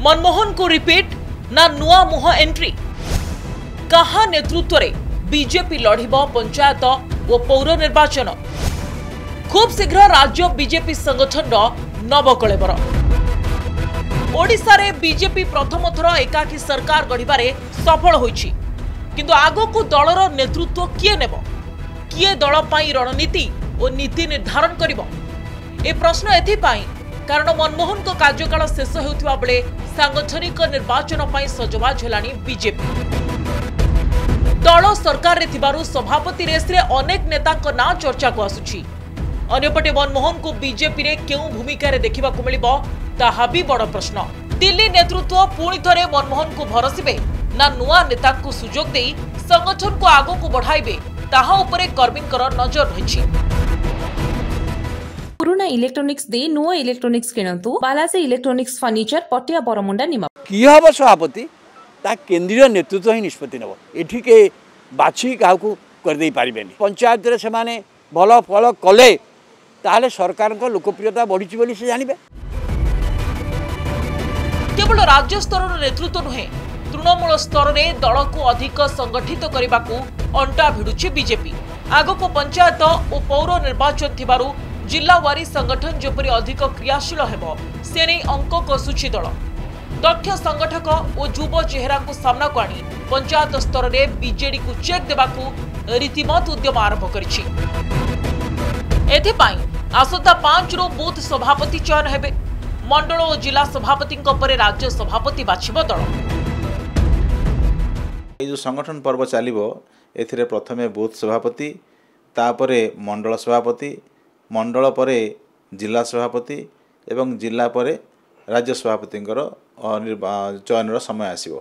मनमोहन को रिपीट ना नुआ मुह एंट्री कहा नेतृत्व में बीजेपी लड़िब पंचायत और पौर निर्वाचन खूब शीघ्र राज्य बीजेपी संगठन नवकलेबर ओडिशा रे बीजेपी प्रथम थर एकाकी सरकार गढ़िबारे सफल होइछि किंतु आगो को दलर नेतृत्व किए नेब किए दल पाई रणनीति और नीति निर्धारण करिब ए प्रश्न एथिपाई कारण मनमोहन को कार्यकाल शेष होउथिबा बेले सांगठनिक निर्वाचन पाई सजवाज हेलानी बीजेपी दल सरकार रे थिबारु सभापति रेस रे अनेक नेता को ना चर्चा को आसुछि अन्यपटे मनमोहन को बीजेपी रे केउ भूमिका रे देखिबा को मिलिबो ताहा भी बड़ प्रश्न दिल्ली नेतृत्व पुणी थरे मनमोहन को भरसिबे ना नुआ नेता को सुजोग देई संगठन को आगो को बढ़ाइबे ताहा उपरे कर्मींकर नजर रहिछि। पुराना इलेक्ट्रॉनिक्स दे नुआ इलेक्ट्रॉनिक्स किनंतु बालाजी इलेक्ट्रॉनिक्स फर्नीचर पटिया बरमुंडा निमा की हब सभापति ता केंद्रीय नेतृत्व ही निष्पत्ति नेब एठी के बाछि काहू कर दे पारिबेनी पंचायत रे से माने भल फल कले ताले सरकार को लोकप्रियता बढ़ी बोली से जानिबे। केवल राज्य स्तर नेतृत्व नुहे तृणमूल स्तर में दल को अधिक संगठित करने को अंटा भिड़ुछि बीजेपी आगको पंचायत और पौर निर्वाचन थिबारु जिल्लावारी संगठन जेपरि अधिक क्रियाशील हेबो से नहीं अंक कसुछि दल दक्ष संगठक और युव चेहरा को सामना को आनी पंचायत स्तर में बीजेडी को चेक देबाकू रीतिमत उद्यम आरंभ करिछि एथिपाई आसंता 5 रु बूथ सभापति चयन हेबे मंडल और जिला सभापति राज्य सभापति बाछिब दल जो संगठन पर्व चलो ए प्रथमे बूथ सभापति तापरे मंडल सभापति मंडल परे जिला सभापति एवं जिला परे राज्य सभापति चयन समय आसिबो।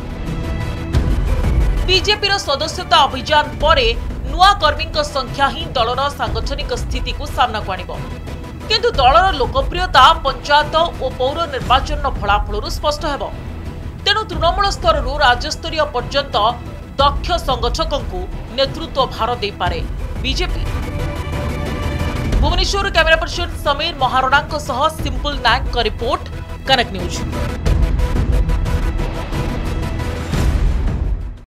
बीजेपी सदस्यता अभियान परे नुआ कर्मी संख्या ही दलर सांगठनिक स्थिति को सामना को आनिबो किंतु दलर लोकप्रियता पंचायत और पौर निर्वाचन फलाफल स्पष्ट हेब तेणु तृणमूल स्तर राज्यस्तरीय पर्यंत दक्ष संगठक नेतृत्व भार दे पारे BJP. Bhubaneswar camera person Sameer Maharana Simple Nayak का रिपोर्ट कनेक्ट न्यूज।